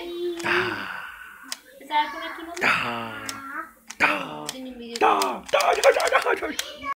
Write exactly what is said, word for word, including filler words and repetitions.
Ta, ¿Te sabes poner tu nombre? ta, ta, Tiene un vídeo. ta, ta, ta, ta, ta, ta.